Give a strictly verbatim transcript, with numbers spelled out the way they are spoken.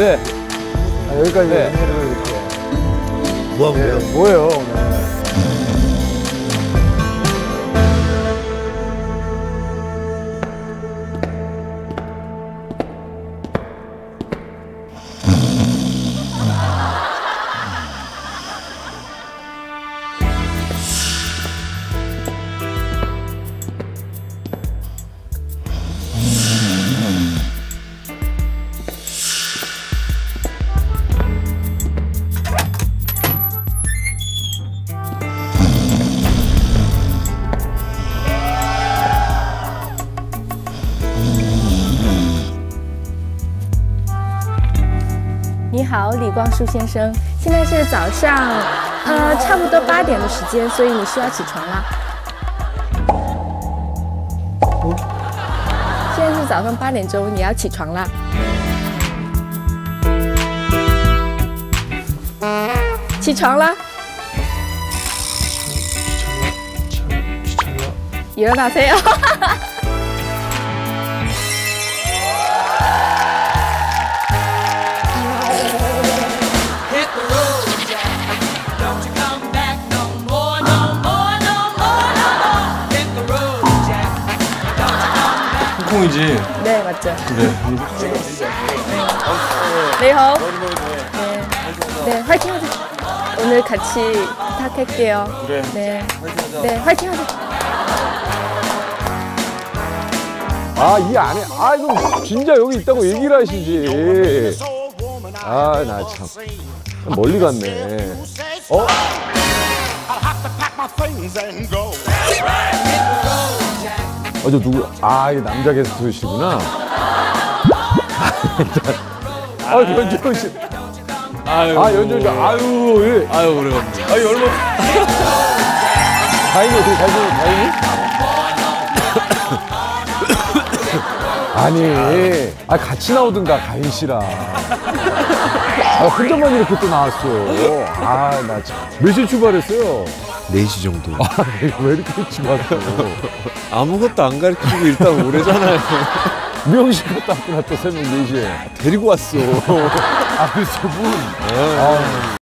네. 아, 여기까지 네. 연애를 이렇게. 뭐하고 네, 그래요? 뭐예요, 오늘? 你好，李光洙先生，现在是早上，呃，差不多八点的时间，所以你需要起床啦。现在是早上八点钟，你要起床啦。起床啦！ 일어나세요. 홍콩이지? 네, 맞죠. 그래. 네, 호. 네. 네, 화이팅 하세요. 오늘 같이 부탁할게요. 그래. 네. 네, 화이팅 하세요. 아, 이 안에, 아, 이거 진짜 여기 있다고 얘기를 하시지. 아, 나 참. 멀리 갔네. 어? 어, 저 누구? 아, 이 남자 게스트시구나. 아, 연주호 씨. 아유. 아, 연주호 씨. 아유, 예. 아유, 오래간만에. 아유, 얼마. 다행히 어떻게 잘 지내, 다행히? 아니, 아, 같이 나오든가, 가인 씨랑. 아, 혼자만 이렇게 또 나왔어. 아, 나 참. 몇 시에 출발했어요? 네 시 정도. 아, 왜 이렇게 일찍 왔어? 아무것도 안 가르치고 일단 오래잖아요. 미용실 갔다 왔구나, 또 새벽 네 시에. 데리고 왔어. 아, 그 세 분. 네. 아.